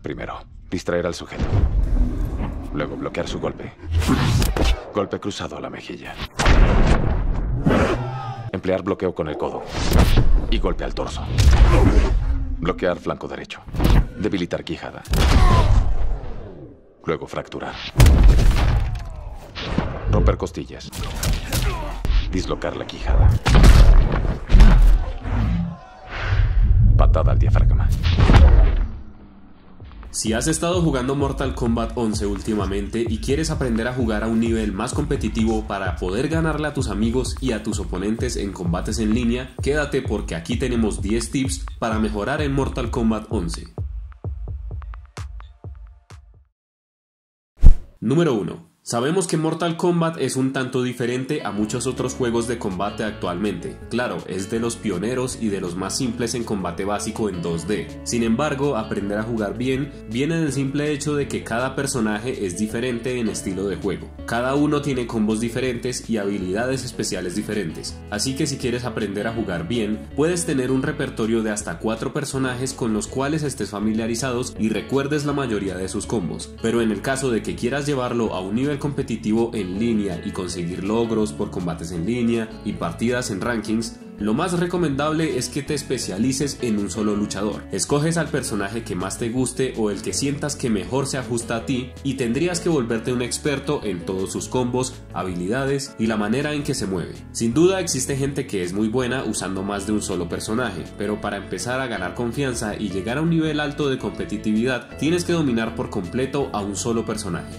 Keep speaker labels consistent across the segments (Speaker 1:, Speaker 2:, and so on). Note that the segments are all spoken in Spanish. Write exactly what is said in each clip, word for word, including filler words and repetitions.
Speaker 1: Primero, distraer al sujeto. Luego bloquear su golpe. Golpe cruzado a la mejilla. Emplear bloqueo con el codo. Y golpe al torso. Bloquear flanco derecho. Debilitar quijada. Luego fracturar. Romper costillas. Dislocar la quijada. Patada al diafragma.
Speaker 2: Si has estado jugando Mortal Kombat once últimamente y quieres aprender a jugar a un nivel más competitivo para poder ganarle a tus amigos y a tus oponentes en combates en línea, quédate porque aquí tenemos diez tips para mejorar en Mortal Kombat once. Número uno. Sabemos que Mortal Kombat es un tanto diferente a muchos otros juegos de combate actualmente. Claro, es de los pioneros y de los más simples en combate básico en dos D. Sin embargo, aprender a jugar bien viene del simple hecho de que cada personaje es diferente en estilo de juego. Cada uno tiene combos diferentes y habilidades especiales diferentes. Así que si quieres aprender a jugar bien, puedes tener un repertorio de hasta cuatro personajes con los cuales estés familiarizados y recuerdes la mayoría de sus combos. Pero en el caso de que quieras llevarlo a un nivel competitivo en línea y conseguir logros por combates en línea y partidas en rankings, lo más recomendable es que te especialices en un solo luchador. Escoges al personaje que más te guste o el que sientas que mejor se ajusta a ti y tendrías que volverte un experto en todos sus combos, habilidades y la manera en que se mueve. Sin duda existe gente que es muy buena usando más de un solo personaje, pero para empezar a ganar confianza y llegar a un nivel alto de competitividad tienes que dominar por completo a un solo personaje.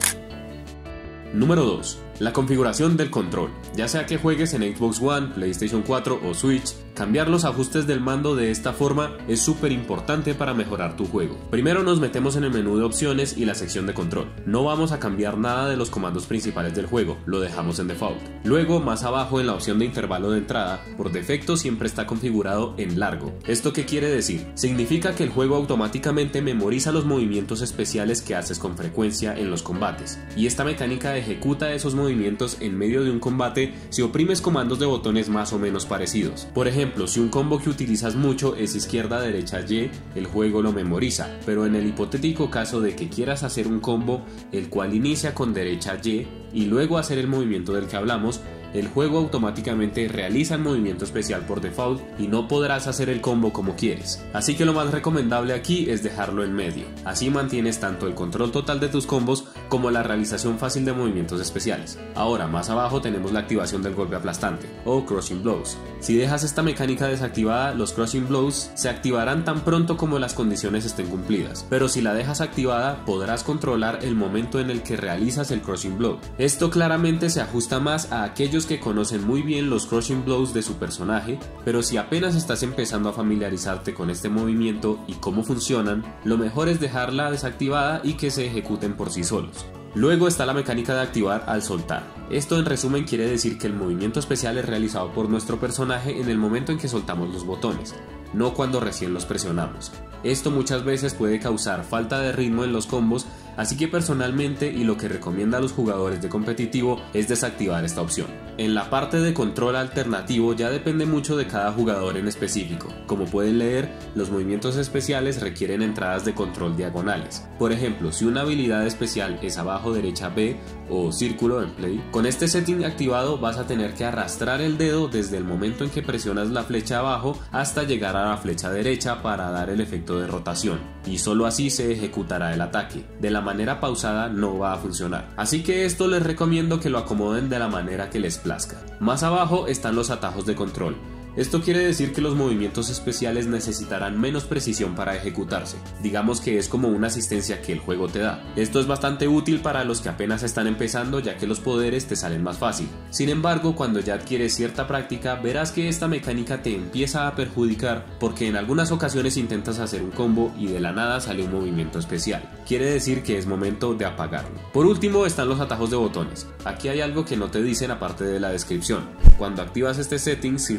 Speaker 2: Número dos. La configuración del control. Ya sea que juegues en Xbox One, PlayStation cuatro o Switch, cambiar los ajustes del mando de esta forma es súper importante para mejorar tu juego. Primero nos metemos en el menú de opciones y la sección de control. No vamos a cambiar nada de los comandos principales del juego, lo dejamos en default. Luego, más abajo en la opción de intervalo de entrada, por defecto siempre está configurado en largo. ¿Esto qué quiere decir? Significa que el juego automáticamente memoriza los movimientos especiales que haces con frecuencia en los combates, y esta mecánica ejecuta esos movimientos en medio de un combate si oprimes comandos de botones más o menos parecidos. Por ejemplo, si un combo que utilizas mucho es izquierda, derecha, Y, el juego lo memoriza, pero en el hipotético caso de que quieras hacer un combo el cual inicia con derecha Y y luego hacer el movimiento del que hablamos, el juego automáticamente realiza el movimiento especial por default y no podrás hacer el combo como quieres. Así que lo más recomendable aquí es dejarlo en medio. Así mantienes tanto el control total de tus combos como la realización fácil de movimientos especiales. Ahora, más abajo tenemos la activación del golpe aplastante o Crushing Blows. Si dejas esta mecánica desactivada, los Crushing Blows se activarán tan pronto como las condiciones estén cumplidas, pero si la dejas activada podrás controlar el momento en el que realizas el Crushing Blow. Esto claramente se ajusta más a aquellos que conocen muy bien los Crushing Blows de su personaje, pero si apenas estás empezando a familiarizarte con este movimiento y cómo funcionan, lo mejor es dejarla desactivada y que se ejecuten por sí solos. Luego está la mecánica de activar al soltar. Esto en resumen quiere decir que el movimiento especial es realizado por nuestro personaje en el momento en que soltamos los botones, no cuando recién los presionamos. Esto muchas veces puede causar falta de ritmo en los combos, así que personalmente y lo que recomienda a los jugadores de competitivo es desactivar esta opción. En la parte de control alternativo ya depende mucho de cada jugador en específico. Como pueden leer, los movimientos especiales requieren entradas de control diagonales. Por ejemplo, si una habilidad especial es abajo derecha B o círculo en play, con este setting activado vas a tener que arrastrar el dedo desde el momento en que presionas la flecha abajo hasta llegar a la flecha derecha para dar el efecto de rotación, y solo así se ejecutará el ataque. De la manera pausada no va a funcionar, así que esto les recomiendo que lo acomoden de la manera que les plazca. Más abajo están los atajos de control. Esto quiere decir que los movimientos especiales necesitarán menos precisión para ejecutarse. Digamos que es como una asistencia que el juego te da. Esto es bastante útil para los que apenas están empezando, ya que los poderes te salen más fácil. Sin embargo, cuando ya adquieres cierta práctica, verás que esta mecánica te empieza a perjudicar porque en algunas ocasiones intentas hacer un combo y de la nada sale un movimiento especial. Quiere decir que es momento de apagarlo. Por último están los atajos de botones. Aquí hay algo que no te dicen aparte de la descripción. Cuando activas este setting, si realizas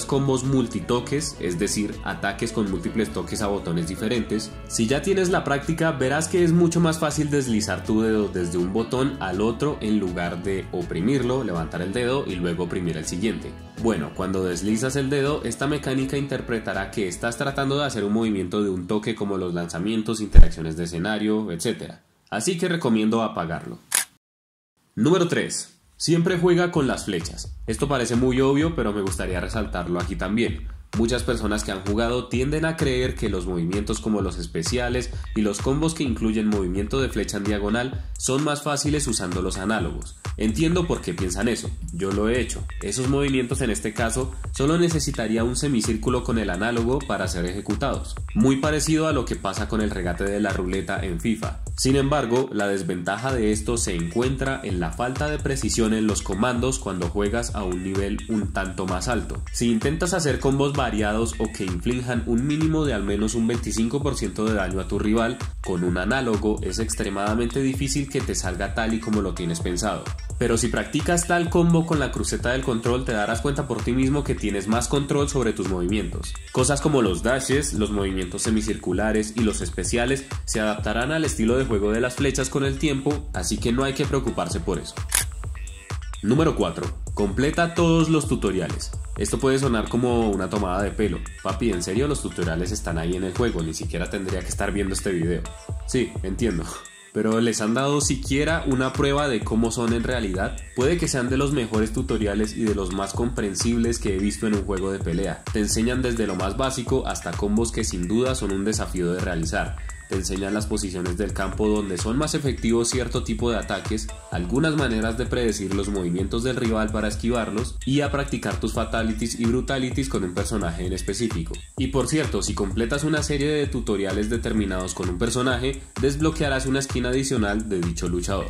Speaker 2: realizas combos multitoques, es decir, ataques con múltiples toques a botones diferentes. Si ya tienes la práctica, verás que es mucho más fácil deslizar tu dedo desde un botón al otro en lugar de oprimirlo, levantar el dedo y luego oprimir el siguiente. Bueno, cuando deslizas el dedo, esta mecánica interpretará que estás tratando de hacer un movimiento de un toque como los lanzamientos, interacciones de escenario, etcétera. Así que recomiendo apagarlo. Número tres. Siempre juega con las flechas. Esto parece muy obvio, pero me gustaría resaltarlo aquí también. Muchas personas que han jugado tienden a creer que los movimientos como los especiales y los combos que incluyen movimiento de flecha en diagonal son más fáciles usando los análogos. Entiendo por qué piensan eso, yo lo he hecho. Esos movimientos en este caso solo necesitaría un semicírculo con el análogo para ser ejecutados, muy parecido a lo que pasa con el regate de la ruleta en FIFA. Sin embargo, la desventaja de esto se encuentra en la falta de precisión en los comandos cuando juegas a un nivel un tanto más alto. Si intentas hacer combos variados o que inflijan un mínimo de al menos un veinticinco por ciento de daño a tu rival, con un análogo es extremadamente difícil que te salga tal y como lo tienes pensado. Pero si practicas tal combo con la cruceta del control, te darás cuenta por ti mismo que tienes más control sobre tus movimientos. Cosas como los dashes, los movimientos semicirculares y los especiales se adaptarán al estilo de juego de las flechas con el tiempo, así que no hay que preocuparse por eso. Número cuatro. Completa todos los tutoriales. Esto puede sonar como una tomada de pelo. Papi, en serio, los tutoriales están ahí en el juego, ni siquiera tendría que estar viendo este video. Sí, entiendo. Pero ¿les han dado siquiera una prueba de cómo son en realidad? Puede que sean de los mejores tutoriales y de los más comprensibles que he visto en un juego de pelea. Te enseñan desde lo más básico hasta combos que sin duda son un desafío de realizar. Te enseñan las posiciones del campo donde son más efectivos cierto tipo de ataques, algunas maneras de predecir los movimientos del rival para esquivarlos y a practicar tus fatalities y brutalities con un personaje en específico. Y por cierto, si completas una serie de tutoriales determinados con un personaje, desbloquearás una skin adicional de dicho luchador.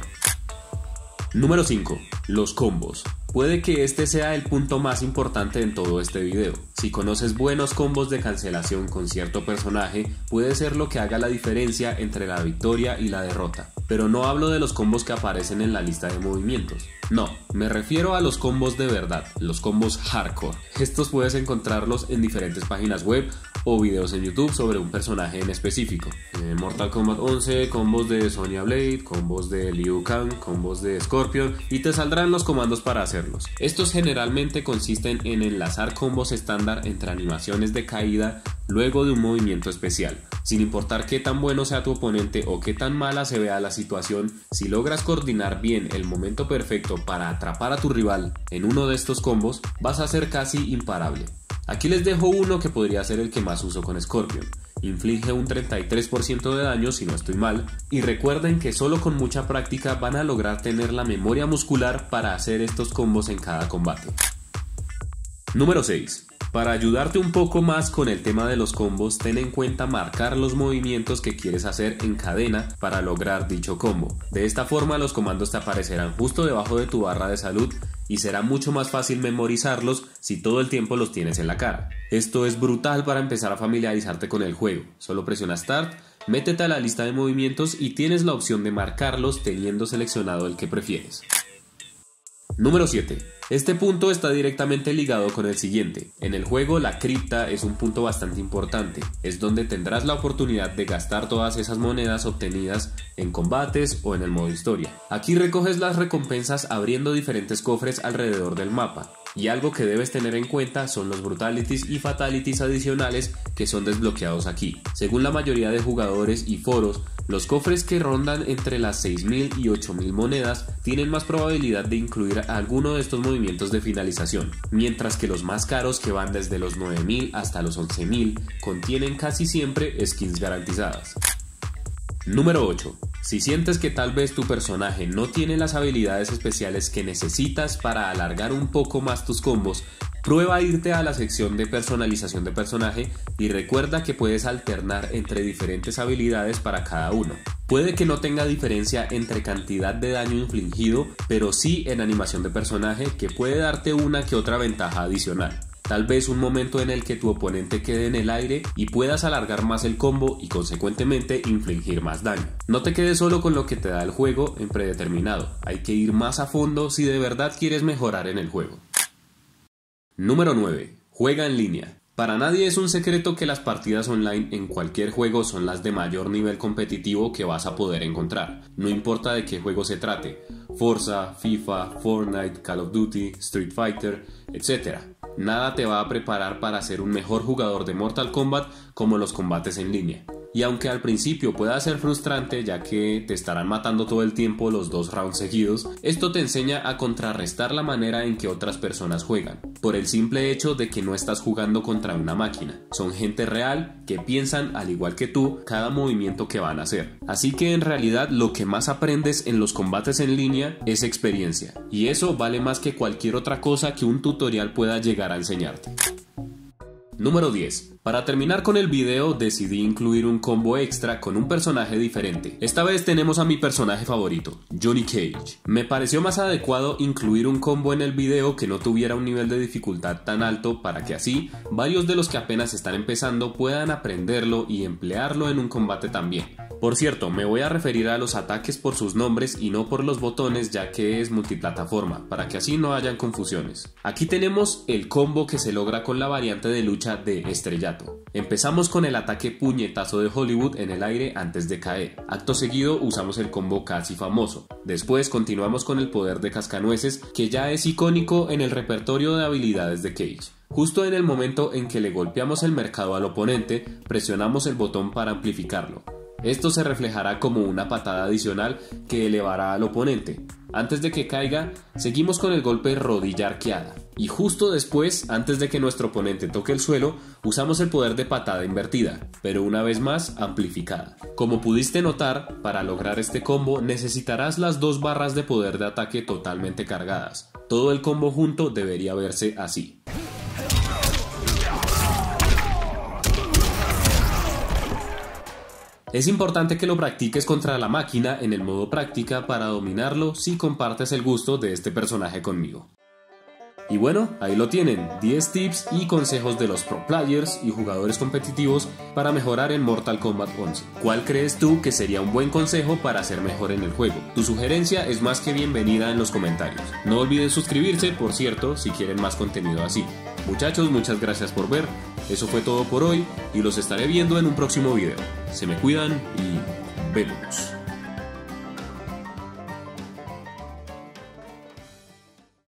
Speaker 2: Número cinco. Los combos. Puede que este sea el punto más importante en todo este video. Si conoces buenos combos de cancelación con cierto personaje, puede ser lo que haga la diferencia entre la victoria y la derrota. Pero no hablo de los combos que aparecen en la lista de movimientos. No, me refiero a los combos de verdad, los combos hardcore. Estos puedes encontrarlos en diferentes páginas web o videos en YouTube sobre un personaje en específico. En Mortal Kombat once, combos de Sonya Blade, combos de Liu Kang, combos de Scorpion, y te saldrán los comandos para hacerlos. Estos generalmente consisten en enlazar combos estándar entre animaciones de caída luego de un movimiento especial. Sin importar qué tan bueno sea tu oponente o qué tan mala se vea la situación, si logras coordinar bien el momento perfecto para atrapar a tu rival en uno de estos combos, vas a ser casi imparable. Aquí les dejo uno que podría ser el que más uso con Scorpion. Inflige un treinta y tres por ciento de daño si no estoy mal, y recuerden que solo con mucha práctica van a lograr tener la memoria muscular para hacer estos combos en cada combate. Número seis. Para ayudarte un poco más con el tema de los combos, ten en cuenta marcar los movimientos que quieres hacer en cadena para lograr dicho combo. De esta forma los comandos te aparecerán justo debajo de tu barra de salud y será mucho más fácil memorizarlos si todo el tiempo los tienes en la cara. Esto es brutal para empezar a familiarizarte con el juego. Solo presiona Start, métete a la lista de movimientos y tienes la opción de marcarlos teniendo seleccionado el que prefieres. Número siete. Este punto está directamente ligado con el siguiente. En el juego la cripta es un punto bastante importante, es donde tendrás la oportunidad de gastar todas esas monedas obtenidas en combates o en el modo historia. Aquí recoges las recompensas abriendo diferentes cofres alrededor del mapa, y algo que debes tener en cuenta son los brutalities y fatalities adicionales que son desbloqueados aquí. Según la mayoría de jugadores y foros, los cofres que rondan entre las seis mil y ocho mil monedas tienen más probabilidad de incluir alguno de estos movimientos de finalización, mientras que los más caros, que van desde los nueve mil hasta los once mil, contienen casi siempre skins garantizadas. Número ocho. Si sientes que tal vez tu personaje no tiene las habilidades especiales que necesitas para alargar un poco más tus combos, prueba irte a la sección de personalización de personaje y recuerda que puedes alternar entre diferentes habilidades para cada uno. Puede que no tenga diferencia entre cantidad de daño infligido, pero sí en animación de personaje, que puede darte una que otra ventaja adicional. Tal vez un momento en el que tu oponente quede en el aire y puedas alargar más el combo y consecuentemente infligir más daño. No te quedes solo con lo que te da el juego en predeterminado, hay que ir más a fondo si de verdad quieres mejorar en el juego. Número nueve. Juega en línea. Para nadie es un secreto que las partidas online en cualquier juego son las de mayor nivel competitivo que vas a poder encontrar, no importa de qué juego se trate, Forza, FIFA, Fortnite, Call of Duty, Street Fighter, etcétera. Nada te va a preparar para ser un mejor jugador de Mortal Kombat como los combates en línea. Y aunque al principio pueda ser frustrante ya que te estarán matando todo el tiempo los dos rounds seguidos, esto te enseña a contrarrestar la manera en que otras personas juegan, por el simple hecho de que no estás jugando contra una máquina. Son gente real que piensan al igual que tú cada movimiento que van a hacer. Así que en realidad lo que más aprendes en los combates en línea es experiencia, y eso vale más que cualquier otra cosa que un tutorial pueda llegar a enseñarte. Número diez. Para terminar con el video decidí incluir un combo extra con un personaje diferente. Esta vez tenemos a mi personaje favorito, Johnny Cage. Me pareció más adecuado incluir un combo en el video que no tuviera un nivel de dificultad tan alto para que así varios de los que apenas están empezando puedan aprenderlo y emplearlo en un combate también. Por cierto, me voy a referir a los ataques por sus nombres y no por los botones, ya que es multiplataforma, para que así no hayan confusiones. Aquí tenemos el combo que se logra con la variante de lucha de estrellato. Empezamos con el ataque puñetazo de Hollywood en el aire antes de caer. Acto seguido usamos el combo casi famoso. Después continuamos con el poder de cascanueces, que ya es icónico en el repertorio de habilidades de Cage. Justo en el momento en que le golpeamos el mercado al oponente, presionamos el botón para amplificarlo. Esto se reflejará como una patada adicional que elevará al oponente. Antes de que caiga, seguimos con el golpe rodilla arqueada. Y justo después, antes de que nuestro oponente toque el suelo, usamos el poder de patada invertida, pero una vez más amplificada. Como pudiste notar, para lograr este combo necesitarás las dos barras de poder de ataque totalmente cargadas. Todo el combo junto debería verse así. Es importante que lo practiques contra la máquina en el modo práctica para dominarlo si compartes el gusto de este personaje conmigo. Y bueno, ahí lo tienen, diez tips y consejos de los pro players y jugadores competitivos para mejorar en Mortal Kombat once. ¿Cuál crees tú que sería un buen consejo para ser mejor en el juego? Tu sugerencia es más que bienvenida en los comentarios. No olviden suscribirse, por cierto, si quieren más contenido así. Muchachos, muchas gracias por ver. Eso fue todo por hoy y los estaré viendo en un próximo video. Se me cuidan y vemos.